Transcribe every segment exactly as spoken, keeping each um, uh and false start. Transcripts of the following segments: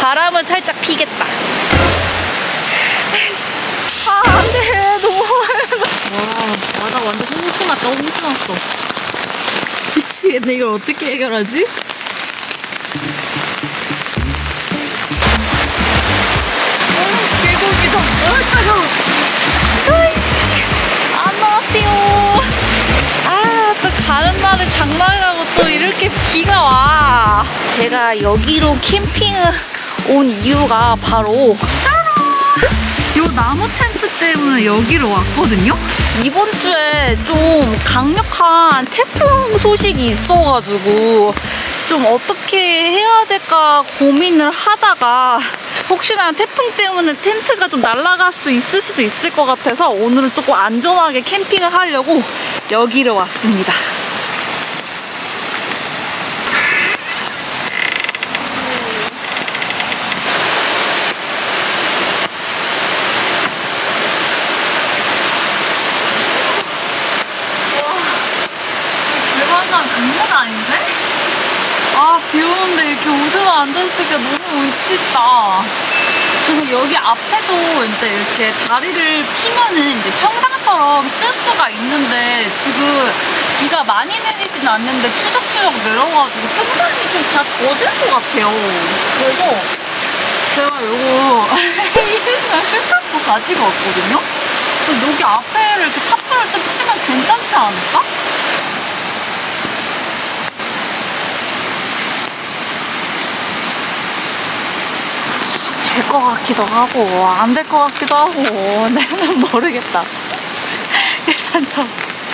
바람을 살짝 피겠다. 아, 안 돼. 너무 와, 바다 완전 홍수 났다. 홍수 났어. 미치겠네. 이걸 어떻게 해결하지? 계곡이다. 어, 차가워. 안녕하세요. 아, 또 가는 날에 장날이라고 또 이렇게 비가 와. 제가 여기로 캠핑을 온 이유가 바로 짜란! 요 나무 텐트 때문에 여기로 왔거든요? 이번 주에 좀 강력한 태풍 소식이 있어가지고 좀 어떻게 해야 될까 고민을 하다가 혹시나 태풍 때문에 텐트가 좀 날아갈 수 있을 수도 있을 것 같아서 오늘은 조금 안전하게 캠핑을 하려고 여기로 왔습니다. 장난 아닌데? 아, 비 오는데 이렇게 우드만 앉아있으니까 너무 운치있다. 그리고 여기 앞에도 이제 이렇게 다리를 피면은 이제 평상처럼 쓸 수가 있는데 지금 비가 많이 내리진 않는데 추적추적 내려가지고 평상이 좀 다 젖을 것 같아요. 그래서 제가 요거 힐이랑 실탑도 가지고 왔거든요? 그래서 여기 앞에를 이렇게 타프를 좀 치면 괜찮지 않을까? 될 것 같기도 하고 안 될 것 같기도 하고 나는 모르겠다. 일단 저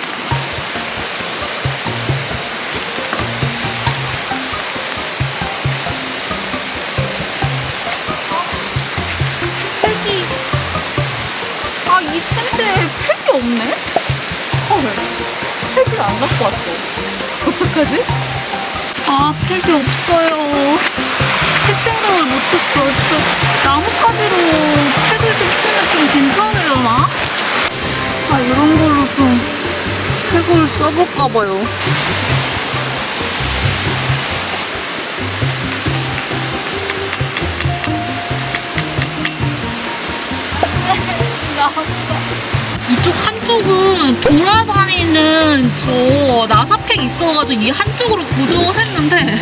팩이 아, 이 텐트에 팩이 없네? 헐, 팩을 안 갖고 왔어. 어떡하지? 아, 팩이 없어요. 팩 생각을 못했어. 저 나뭇가지로 팩을 좀 쓰면 좀 괜찮으려나? 아, 이런 걸로 좀 팩을 써볼까봐요. 이쪽 한쪽은 돌아다니는 저 나사팩 있어가지고 이 한쪽으로 고정을 했는데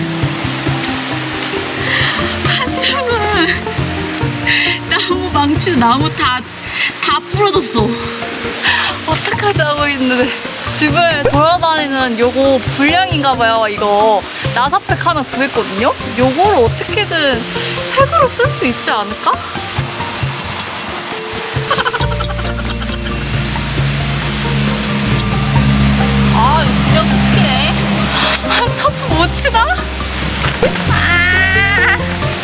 한쪽은 나무 망치로 나무 다, 다 부러졌어. 어떡하지 하고 있는데 주변에 돌아다니는 요거 불량인가봐요. 이거 나사팩 하나 구했거든요? 요거를 어떻게든 팩으로 쓸 수 있지 않을까? 아, 이거 진짜 웃기네. 아, 터프 못 치나? 아.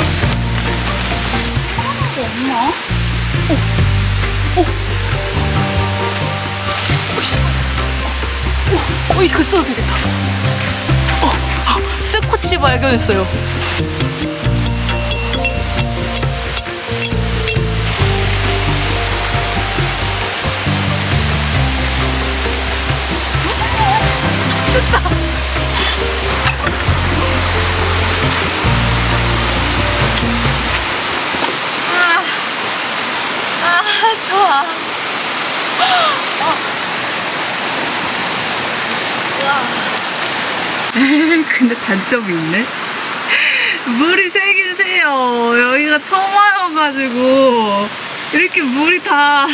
하나도 없나? 어, 어. 어, 이거 써도 되겠다. 어, 어, 스코치 발견했어요. 됐다. 아, 아, 좋아. 어. 근데 단점이 있네. 물이 세긴 세요. 여기가 처음 와가지고 이렇게 물이 다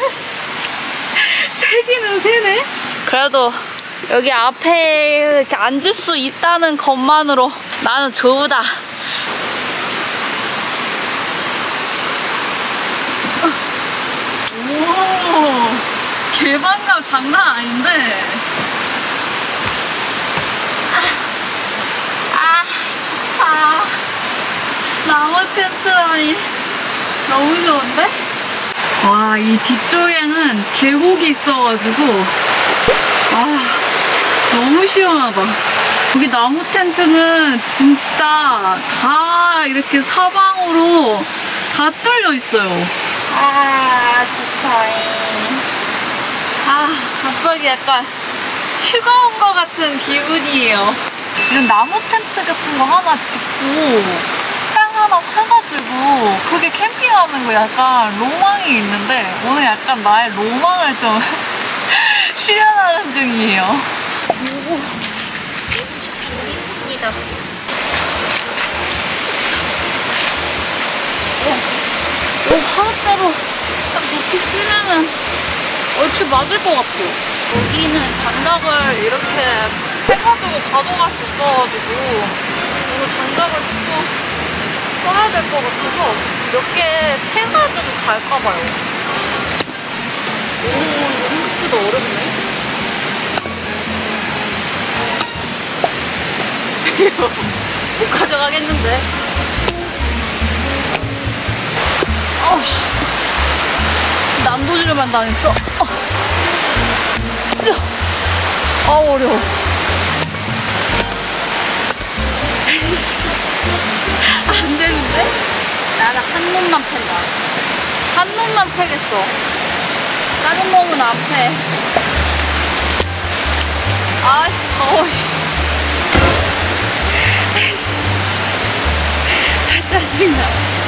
세기는 세네. 그래도 여기 앞에 이렇게 앉을 수 있다는 것만으로 나는 좋다. 오, 개방감 장난 아닌데. 아, 좋다. 나무 텐트라니 너무 좋은데? 와, 이 뒤쪽에는 계곡이 있어가지고 아, 너무 시원하다. 여기 나무 텐트는 진짜 다 이렇게 사방으로 다 뚫려 있어요. 아, 좋다잉. 아, 갑자기 약간 휴가 온 것 같은 기분이에요. 이런 나무 텐트 같은 거 하나 짓고 땅 하나 사가지고 그게 캠핑하는 거 약간 로망이 있는데 오늘 약간 나의 로망을 좀 실현하는 중이에요. 오, 있습니다. 오, 하루대로 딱 높이 쓰면은 얼추 맞을 것 같아요. 여기는 장작을 이렇게 해가지고 가져갈 수 있어가지고 오늘 장작을 좀 써야 될 것 같아서 몇 개 패가지고 갈까봐요. 오, 이거 생각보다 어렵네. 못 가져가겠는데. 어우씨. 난도질만 당했어. 어. 아, 어려워. 안 되는데? 나는 한 놈만 팬다. 한 놈만 패겠어. 다른 놈은 안 패. 아, 더워씨. 아이씨. 아, 짜증나.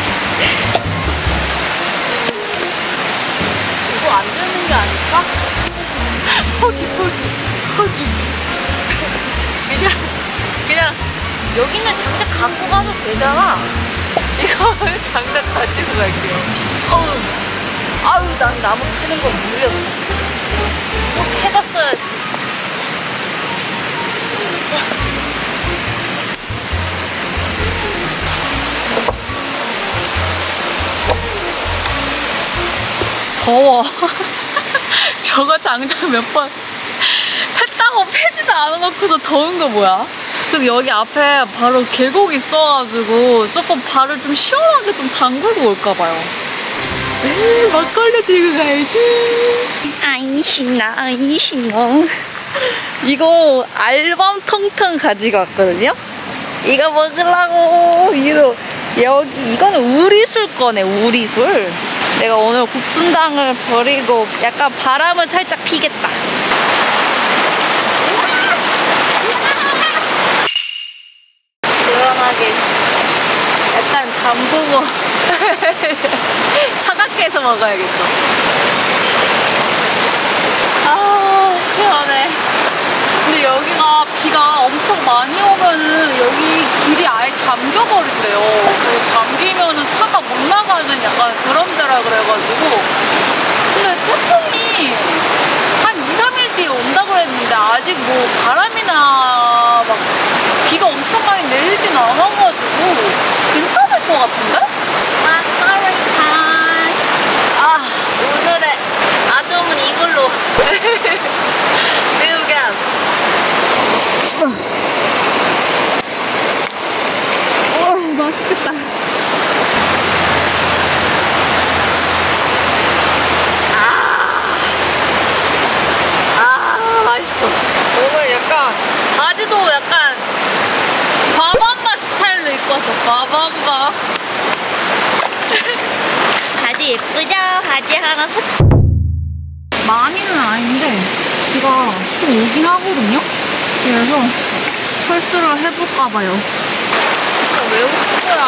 이거 안 되는 게 아닐까? 포기, 포기, 포기. 그냥, 그냥, 여기 있는 장작 갖고 가도 되잖아. 이거 장작 가지고 갈게요. 어우, 아유, 난 나무 캐는 건 무리였어. 꼭 해봤어야지. 더워. 저거 장작 몇 번 폈다고 패지도 않아놓고서 더운 거 뭐야? 그래서 여기 앞에 바로 계곡이 있어가지고 조금 발을 좀 시원하게 좀 담그고 올까봐요. 에이, 막걸리 들고 가야지. 아이 신나, 아이 신나. 이거 알밤 통통 가지고 왔거든요. 이거 먹으려고. 이거 여기 이거는 우리술 거네, 우리술. 내가 오늘 국순당을 버리고 약간 바람을 살짝 피겠다. 시원하게 약간 담그고 차갑게 해서 먹어야겠어. 아, 시원해. 근데 여기가 비가 엄청 많이 오면은 여기 길이 아예 잠겨버린대요. 그래서 잠기면은 차가 못 나가는 약간 그런 데라 그래가지고. 근데 태풍이 한 이, 삼 일 뒤에 온다 그랬는데 아직 뭐 바람이나 막 비가 엄청 많이 내리진 않아가지고 괜찮을 것 같은데? 막걸리 타임. 아, 오늘의 아점은 이걸로 배우겠어. 어, 맛있겠다. 아, 아, 맛있어. 오늘 약간 바지도 약간 바밤바 스타일로 입고 왔어. 바밤바. 바지 예쁘죠? 바지 하나 샀죠? 많이는 아닌데 비가 좀 오긴 하거든요? 그래서 철수를 해볼까봐요. 왜 오는 거야?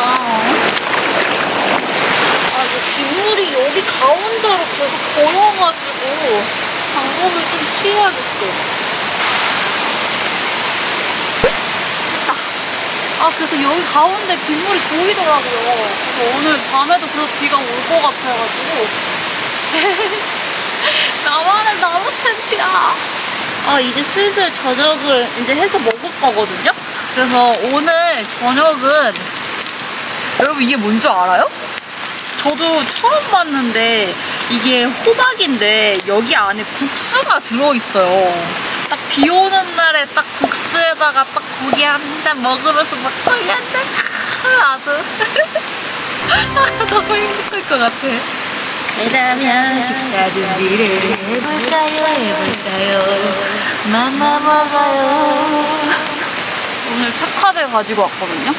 아, 이거 빗물이 여기 가운데로 계속 걸어가지고 방법을 좀 취해야겠어. 아, 그래서 여기 가운데 빗물이 보이더라고요. 그래서 오늘 밤에도 그래도 비가 올 것 같아가지고 나만의 나무 텐트야. 아, 이제 슬슬 저녁을 이제 해서 먹을 거거든요? 그래서 오늘 저녁은 여러분 이게 뭔 줄 알아요? 저도 처음 봤는데 이게 호박인데 여기 안에 국수가 들어있어요. 딱 비 오는 날에 딱 국수에다가 딱 고기 한 잔 먹으면서 막걸리 한 잔. 아주 너무 행복할 것 같아. 그러면 식사 준비를 해볼까요, 해볼까요? 맘마 먹어요. 오늘 착화제 가지고 왔거든요.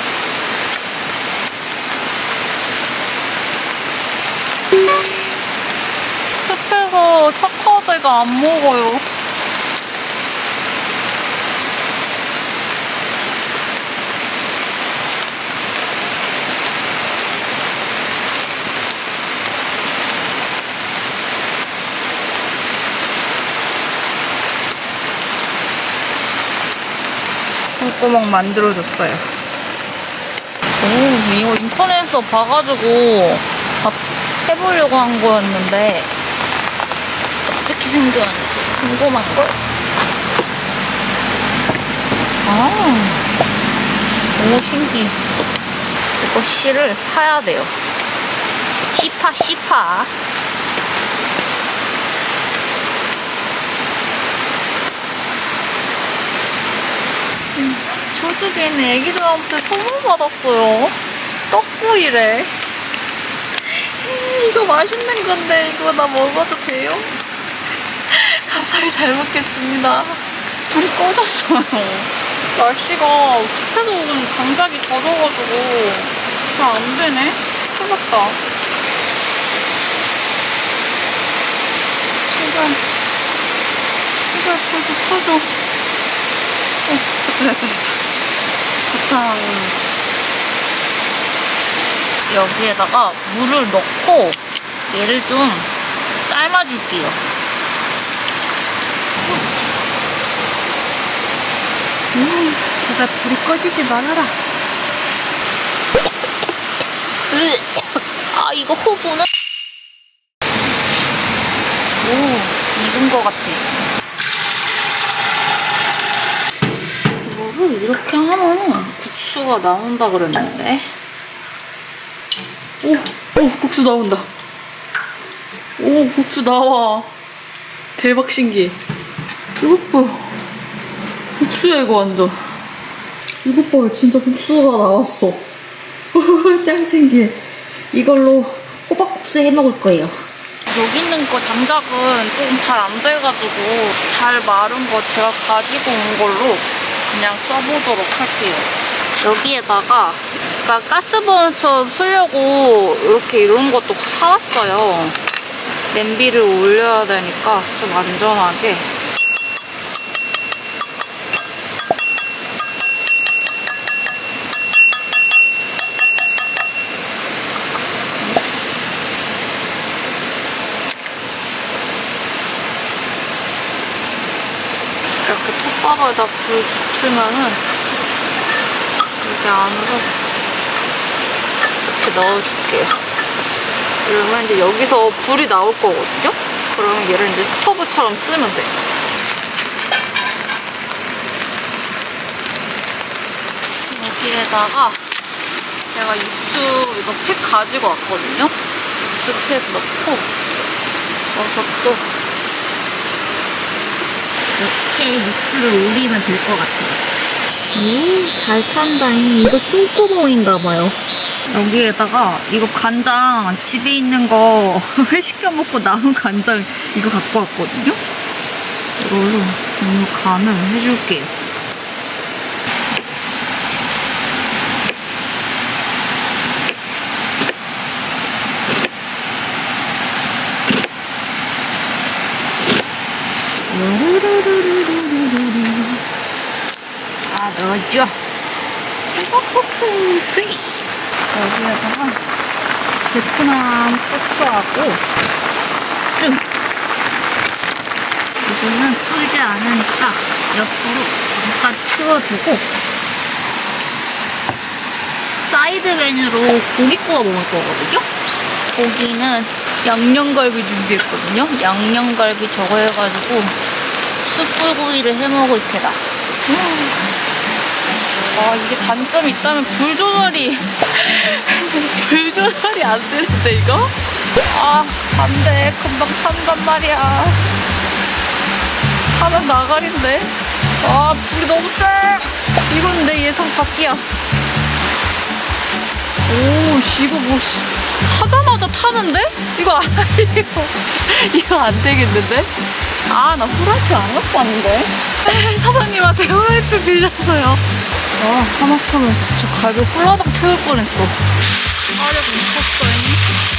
습해서 착화제가 안 먹어요. 물구멍 만들어줬어요. 오, 이거 인터넷에서 봐가지고 해보려고 한 거였는데 어떻게 생겼는지 궁금한걸? 아, 오, 신기. 이거 실을 파야 돼요. 씨파, 씨파. 음, 저쪽에 있는 애기들한테 선물 받았어요. 떡구이래. 이거 맛있는 건데 이거 나 먹어도 돼요? 감사히 잘 먹겠습니다. 불이 꺼졌어요. 날씨가 습해서 장작이 젖어가지고 잘 안 되네. 큰일 났다. 제발 제발 불좀 켜줘. 어, 됐다 됐다 됐다. 여기에다가 물을 넣고 얘를 좀 삶아줄게요. 음, 제발 불이 꺼지지 말아라. 으, 아, 이거 호구는? 오, 익은 것 같아. 이거를 이렇게 하면 국수가 나온다 그랬는데. 오, 오, 국수 나온다. 오, 국수 나와. 대박 신기해. 이것 봐. 국수야 이거 완전. 이것 봐, 진짜 국수가 나왔어. 짱 신기해. 이걸로 호박국수 해 먹을 거예요. 여기 있는 거 장작은 조금 잘 안 돼가지고 잘 마른 거 제가 가지고 온 걸로 그냥 써보도록 할게요. 여기에다가 아까 가스버너처럼 쓰려고 이렇게 이런 것도 사왔어요. 냄비를 올려야 되니까 좀 안전하게. 이렇게 톱밥에다 불 붙이면은 여기 안으로 이렇게 넣어줄게요. 그러면 이제 여기서 불이 나올 거거든요? 그러면 얘를 이제 스토브처럼 쓰면 돼. 여기에다가 제가 육수 이거 팩 가지고 왔거든요? 육수 팩 넣고 버섯도 이렇게 육수를 올리면 될 것 같아요. 오, 잘 탄다잉. 이거 숨구멍인가봐요. 여기에다가 이거 간장 집에 있는 거 회시켜 먹고 남은 간장 이거 갖고 왔거든요? 이걸로 너무 간을 해줄게요. 아, 넣어줘. 호박국수 트이. 여기에다가 베트남 고추하고 숙주. 이거는 불지 않으니까 옆으로 잠깐 치워주고 사이드 메뉴로 고기 구워 먹을 거거든요? 고기는 양념갈비 준비했거든요? 양념갈비 저거 해가지고 숯불구이를 해먹을 테다. 아, 이게 단점이 있다면 불 조절이 불 조절이 안 되는데 이거? 아, 안 돼. 금방 탄단 말이야. 하면 나가린데. 아, 불이 너무 세. 이건 내 예상 밖이야. 오, 이거 뭐 하자마자 타는데? 이거 아, 이거 이거 안 되겠는데? 아, 나 후라이팬 안 갖고 왔는데? 사장님한테 후라이팬 빌렸어요. 아, 하마터면 진짜 갈비 홀라당 태울 뻔했어. 화력 미쳤어요.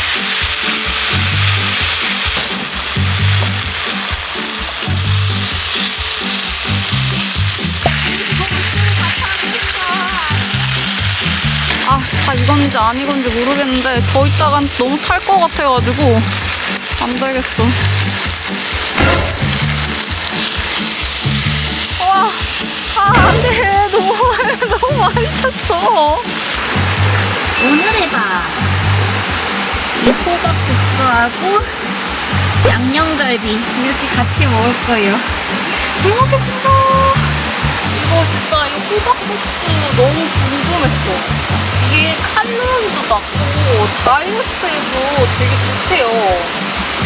아, 다 익었는지 안 익었는지 모르겠는데 더 있다간 너무 탈 것 같아가지고 안 되겠어. 와, 아, 안 돼. 너무, 너무 맛있었어. 오늘의 밥. 이 호박국수하고 양념갈비 이렇게 같이 먹을 거예요. 잘 먹겠습니다. 이거 진짜 이 호박국수 너무 궁금했어. 이게 칼로리도 낮고 다이어트에도 되게 좋대요.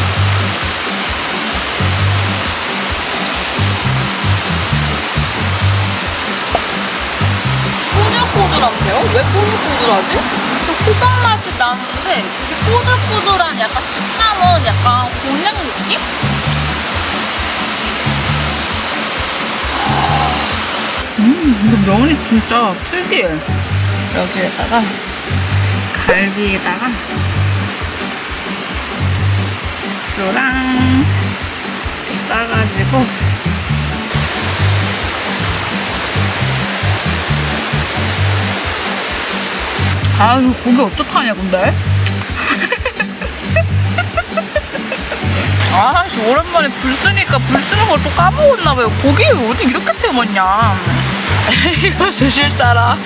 꼬들꼬들한데요? 왜 꼬들꼬들하지? 또 호박 맛이 나는데 그게 꼬들꼬들한 약간 식감은 약간 곤약 느낌? 음, 이거 면이 진짜 특이해. 여기에다가 갈비에다가 국수랑 싸가지고 아, 이거 고기 어떡하냐, 근데? 아, 씨, 오랜만에 불 쓰니까 불 쓰는 걸 또 까먹었나봐요. 고기 어디 이렇게 태웠냐. 이거 드실 사람?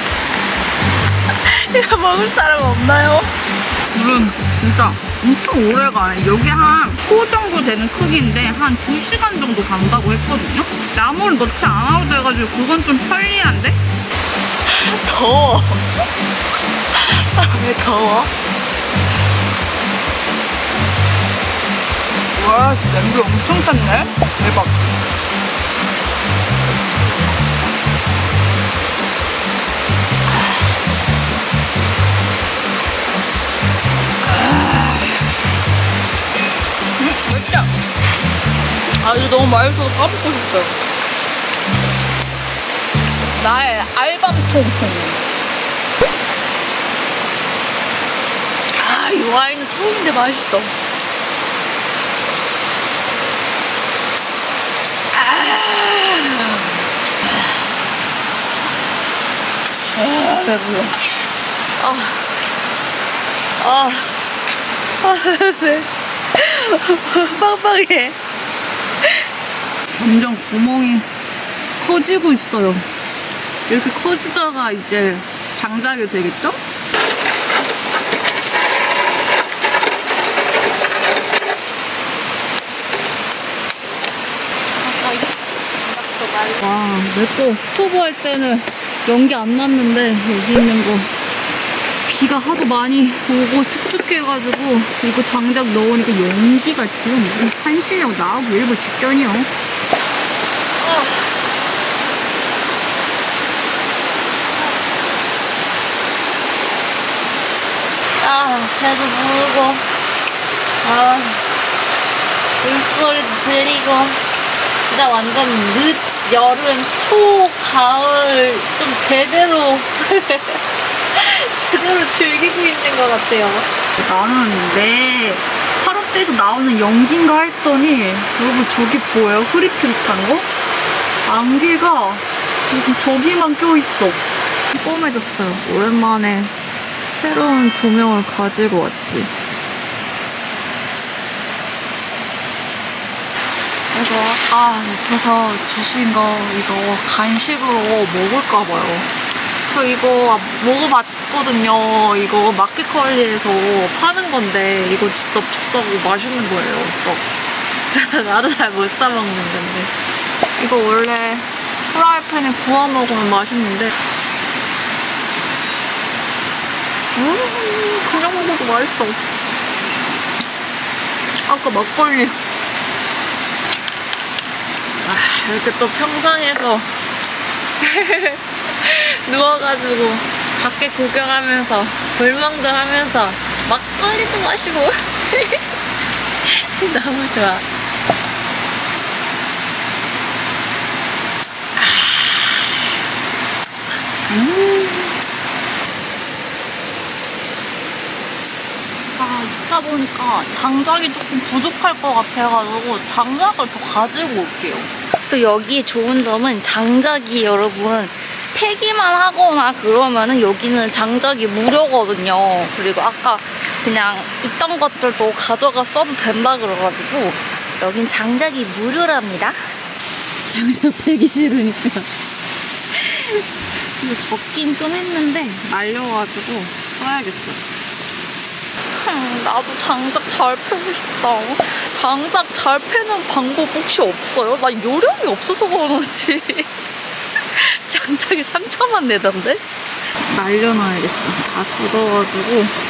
이거 먹을 사람 없나요? 불은 진짜 엄청 오래 가네. 여기 한 소 정도 되는 크기인데 한 두 시간 정도 간다고 했거든요? 나물 넣지 않아도 돼가지고 그건 좀 편리한데? 더워. 왜 더워? 와, 냄비 엄청 탔네? 대박. 음, 맛있다. 아, 이거 너무 맛있어서 까먹고 싶어요. 나의 알밤통통. 아, 이 와인은 처음인데 맛있어. 아, 배불러. 아, 아, 아, 배. 빵빵해. 점점 구멍이 커지고 있어요. 이렇게 커지다가 이제 장작이 되겠죠? 와, 내 거 스토브 할 때는 연기 안 났는데 여기 있는 거 비가 하도 많이 오고 축축해가지고 이거 장작 넣으니까 연기가 지금 한시력 나오고 일부 직전이요. 아, 배도 부르고 아, 물소리도 들리고 진짜 완전 늦 여름, 초, 가을 좀 제대로 제대로 즐기고 있는 것 같아요. 나는 내 파롯데에서 나오는 연기인가 했더니 여러분 저기 뭐예요? 흐릿흐릿한 거? 안개가 저기만 껴있어. 뽀매졌어요. 오랜만에 새로운 조명을 가지고 왔지. 이거 아까 옆에서 주신 거 이거 간식으로 먹을까봐요. 저 이거 먹어봤거든요. 이거 마켓컬리에서 파는 건데 이거 진짜 비싸고 맛있는 거예요. 또 나도 잘 못 사 먹는 건데 이거 원래 프라이팬에 구워 먹으면 맛있는데 음 그냥 먹어도 맛있어. 아까 막걸리 아, 이렇게 또 평상에서 누워가지고 밖에 구경하면서 불멍도 하면서 막걸리도 마시고 너무 좋아. 음. 아, 있다 보니까 장작이 조금 부족할 것 같아가지고 장작을 더 가지고 올게요. 또 여기에 좋은 점은 장작이 여러분 폐기만 하거나 그러면은 여기는 장작이 무료거든요. 그리고 아까 그냥 있던 것들도 가져가 써도 된다 그래가지고 여긴 장작이 무료랍니다. 장작 패기 싫으니까 근데 젖긴 좀 했는데 말려가지고 써야겠어. 음, 나도 장작 잘 펴고 싶다. 장작 잘 펴는 방법 혹시 없어요? 나 요령이 없어서 그러는지 장작이 삼천만 내던데? 말려놔야겠어. 다 젖어가지고.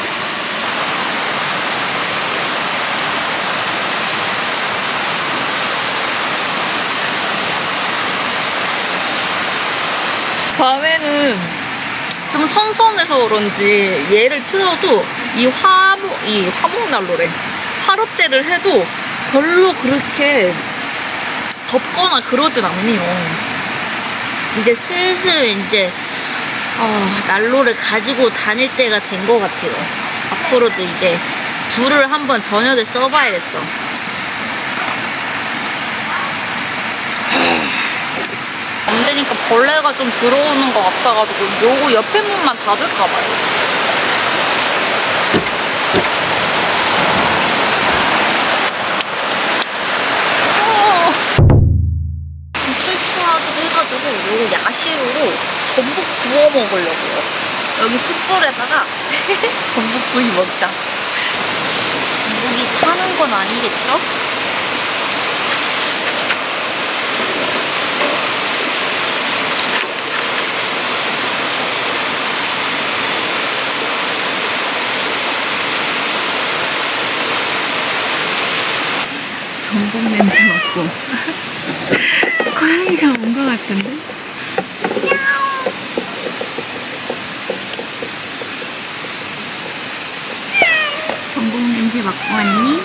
밤에는 좀 선선해서 그런지 얘를 틀어도 이 화목, 이 화목난로래. 화롯대를 해도 별로 그렇게 덥거나 그러진 않네요. 이제 슬슬 이제 어, 난로를 가지고 다닐 때가 된 것 같아요. 앞으로도 이제 불을 한번 저녁에 써봐야겠어. 안 되니까 벌레가 좀 들어오는 것 같아가지고 요거 옆에 문만 닫을까봐요. 출출하기도 해가지고 요거 야식으로 전복 구워 먹으려고요. 여기 숯불에다가 전복구이 먹자. 전복이 타는 건 아니겠죠? 전복 냄새 맡고 고양이가 온 것 같은데? 전복 냄새 맡고 왔니?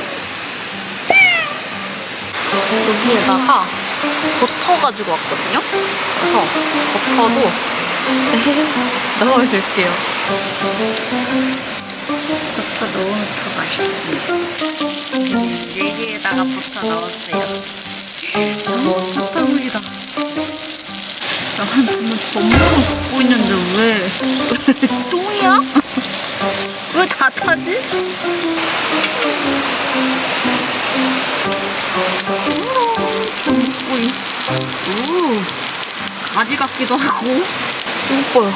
여기에다가 버터 가지고 왔거든요? 그래서 버터도 넣어줄게요. 버터 넣으면 더 맛있지. 여기에다가 버터 넣었어요. 너무 사탕물이다. 나는 정말 전복을 갖고 있는데 왜 똥이야? 왜 다 타지? 전복구이. 오, 가지 같기도 하고. 이뻐요.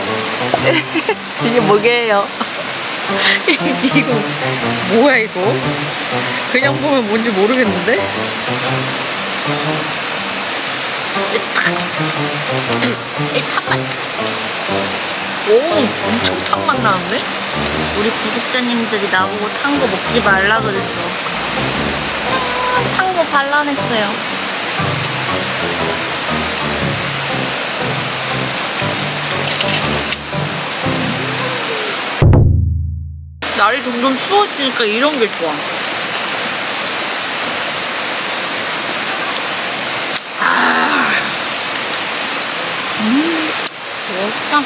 이게 뭐게요? 이거 뭐야 이거? 그냥 보면 뭔지 모르겠는데? 이 팥맛. 오, 엄청 팥맛 나는데? 우리 구독자님들이 나보고 탄 거 먹지 말라 그랬어. 탄 거 발라냈어요. 날이 점점 추워지니까 이런 게 좋아. 아, 음, 맛있다.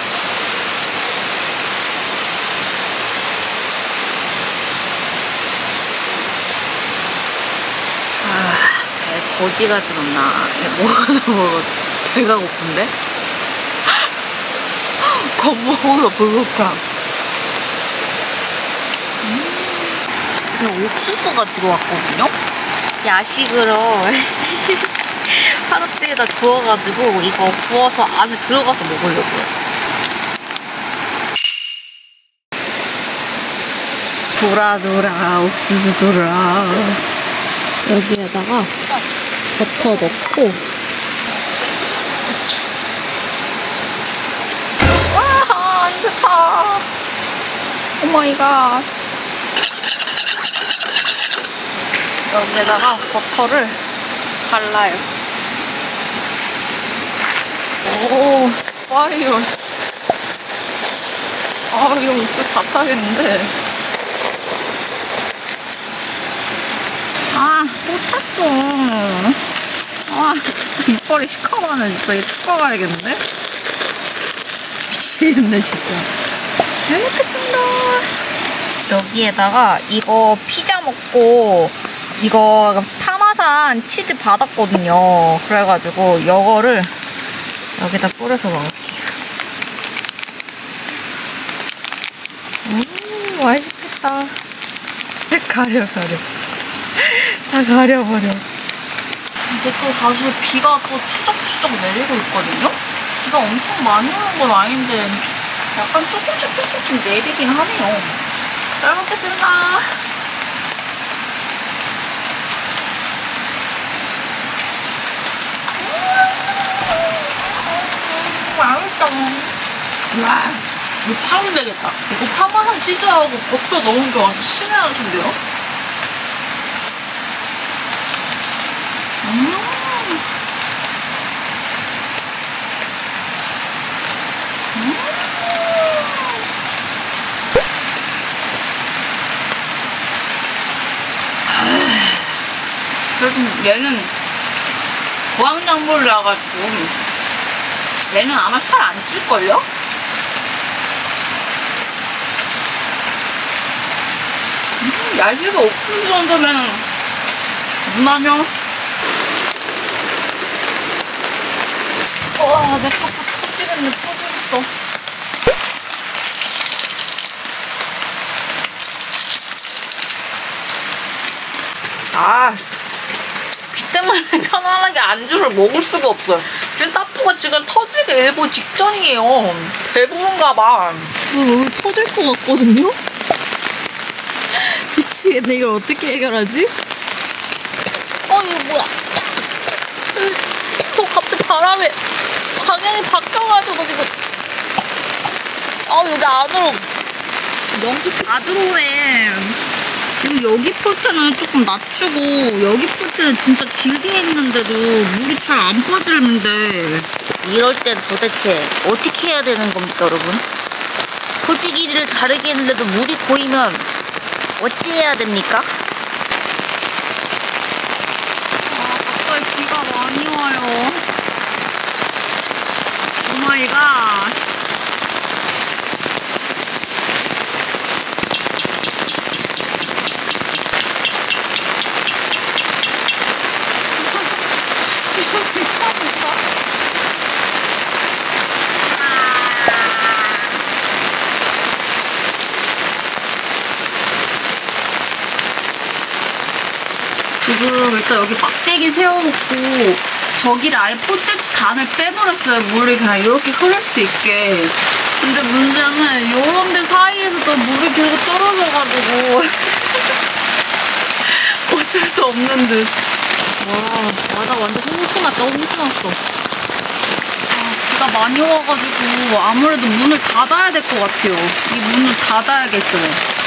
아, 배 거지가 들었나? 뭐가 더 먹어? 배가 고픈데? 겁먹어서 불고파. 제가 옥수수 가지고 왔거든요? 야식으로 화롯대에다 구워가지고 이거 구워서 안에 들어가서 먹으려고요. 돌아 돌아 옥수수 돌아. 여기에다가 버터 넣고. 와, 안 좋다. 오마이갓. 여기에다가 버터를 발라요. 오, 파이어. 아, 이거 입술 다 타겠는데. 아, 또 탔어. 아, 진짜 이빨이 시커먼네. 진짜 이거 치과 가야겠는데? 미치겠네, 진짜. 잘 먹겠습니다. 여기에다가 이거 피자 먹고 이거 파마산 치즈 받았거든요. 그래가지고 이거를 여기다 뿌려서 먹을게요. 음, 맛있겠다. 가려 가려. 다 가려버려. 이제 또 다시 비가 또 추적추적 내리고 있거든요. 비가 엄청 많이 오는 건 아닌데 약간 조금씩 조금씩 내리긴 하네요. 잘 먹겠습니다. 맛있다. 와, 이거 파면 되겠다. 이거 파마산 치즈하고 버터 넣은 게 완전 신의 한 수인데요? 음. 음. 그래도 얘는 구황작물이라가지고 얘는 아마 살 안 찔걸요? 음, 얇지가 없을 정도면 무난해요. 와, 내 컵도 터지겠네, 터지겠어. 아, 비 때문에 편안하게 안주를 먹을 수가 없어요. 지금 타프가 지금 터지기 일보 직전이에요. 배부른가 봐. 여기 터질 것 같거든요? 미치겠네. 이걸 어떻게 해결하지? 어, 이거 뭐야? 어, 갑자기 바람에 방향이 바뀌어가지고 지금. 아, 여기 안으로 연기 다 들어오네. 지금 여기 폴대는 조금 낮추고 여기 폴대는 진짜 길게 했는데도 물이 잘 안 빠지는데 이럴 땐 도대체 어떻게 해야 되는 겁니까, 여러분? 폴대 길이를 다르게 했는데도 물이 고이면 어찌해야 됩니까? 아, 갑자기 비가 많이 와요. 오마이갓. 지금 일단 여기 막대기 세워놓고 저기를 아예 폴대 단을 빼버렸어요. 물이 그냥 이렇게 흐를 수 있게. 근데 문제는 이런 데 사이에서도 물이 계속 떨어져가지고 어쩔 수 없는 듯. 와, 바다 완전 홍수 났다, 홍수 났어. 아, 비가 많이 와가지고 아무래도 문을 닫아야 될 것 같아요. 이 문을 닫아야겠어요.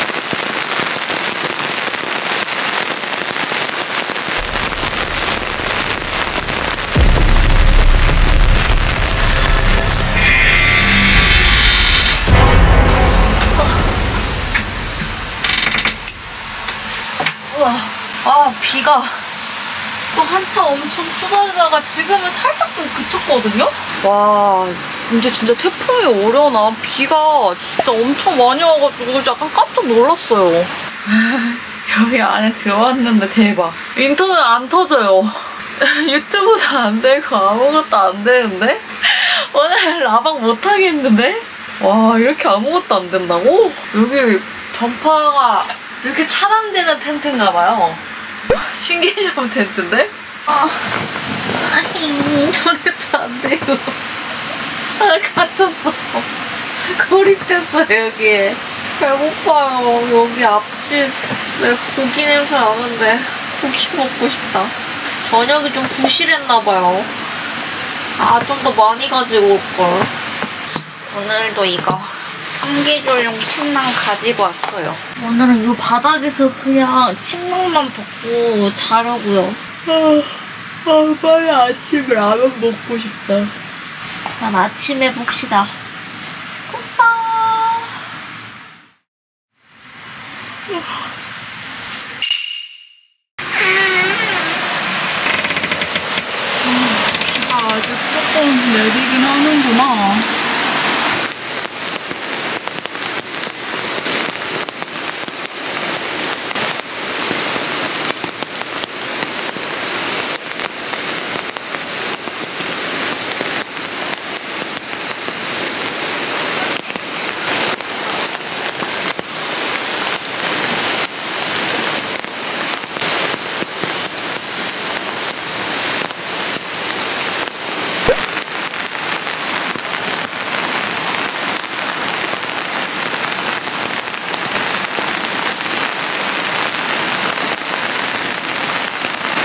아, 비가 또 한참 엄청 쏟아지다가 지금은 살짝 좀 그쳤거든요? 와, 이제 진짜 태풍이 오려나? 비가 진짜 엄청 많이 와가지고 약간 깜짝 놀랐어요. 여기 안에 들어왔는데 대박. 인터넷 안 터져요. 유튜브도 안 되고 아무것도 안 되는데? 오늘 라방 못 하겠는데? 와, 이렇게 아무것도 안 된다고? 여기 전파가 이렇게 차단되는 텐트인가 봐요. 신개념 텐트인데? 아, 아니, 인터넷도 안 돼요. 아, 갇혔어. 고립됐어, 여기에. 배고파요. 여기 앞집 왜 고기 냄새 나는데 고기 먹고 싶다. 저녁이 좀 부실했나봐요. 아, 좀 더 많이 가지고 올걸. 오늘도 이거 삼계절용 침낭 가지고 왔어요. 오늘은 이 바닥에서 그냥 침낭만 덮고 자려고요. 아, 아, 빨리 아침 라면 먹고 싶다. 그럼 아침에 봅시다. 굿바. 비가 아주 조금 내리긴 하는구나.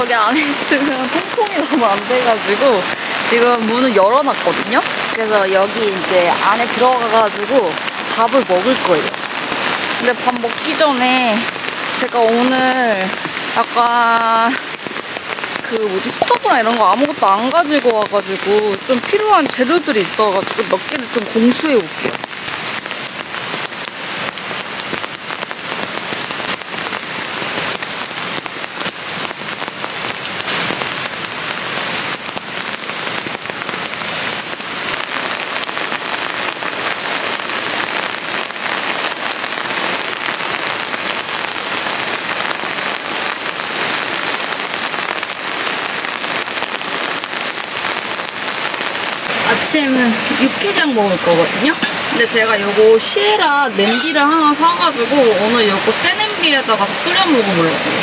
여기 안에 있으면 통풍이 너무 안 돼가지고 지금 문을 열어놨거든요. 그래서 여기 이제 안에 들어가가지고 밥을 먹을 거예요. 근데 밥 먹기 전에 제가 오늘 약간 그 뭐지 스토브나 이런 거 아무것도 안 가지고 와가지고 좀 필요한 재료들이 있어가지고 몇 개를 좀 공수해 올게요. 아침은 육개장 먹을 거거든요. 근데 제가 요거 시에라 냄비를 하나 사가지고 오늘 요거 새 냄비에다가 끓여 먹어보려고요.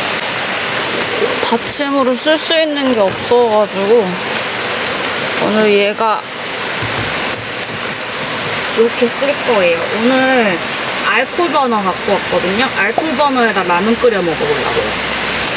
받침으로 쓸 수 있는 게 없어가지고 오늘 얘가 이렇게 쓸 거예요. 오늘 알콜 버너 갖고 왔거든요. 알콜 버너에다 라면 끓여 먹어보려고요.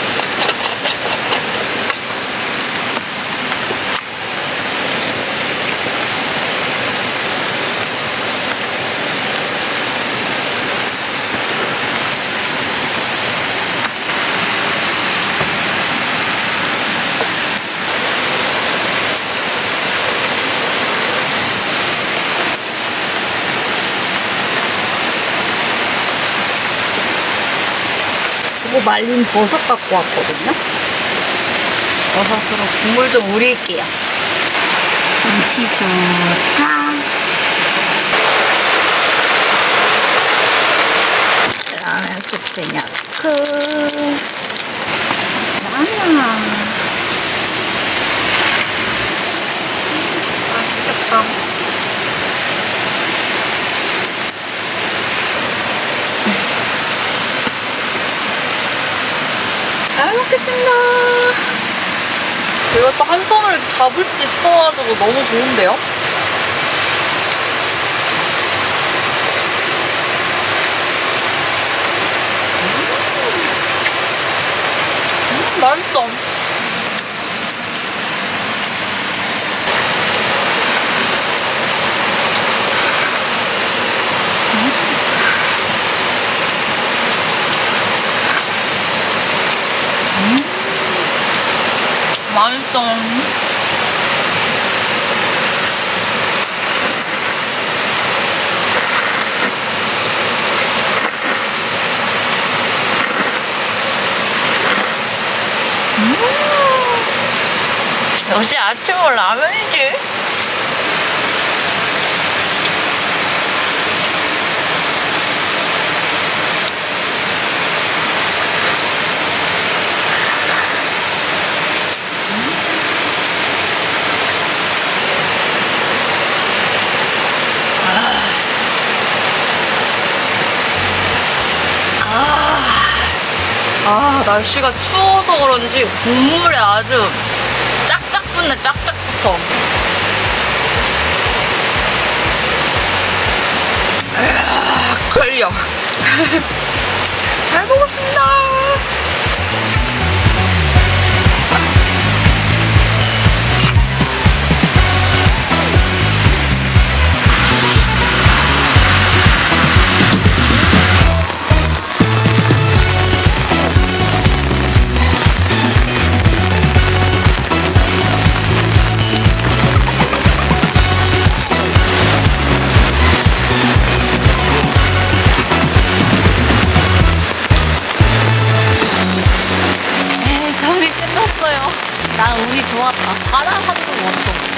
말린 버섯 갖고 왔거든요. 버섯으로 국물 좀 우릴게요. 김치 좋다. 라면 스프 넣고. 라면. 맛있겠다. 잘 먹겠습니다. 이것도 한 손으로 이렇게 잡을 수 있어가지고 너무 좋은데요? 음, 맛있어. 맛있어. 음 역시 아침은 라면이지. 아, 날씨가 추워서 그런지 국물에 아주 짝짝 붙네, 짝짝 붙어. 아, 걸려. 잘 먹었습니다. 난 운이 좋았다. 하나 하나도 없어.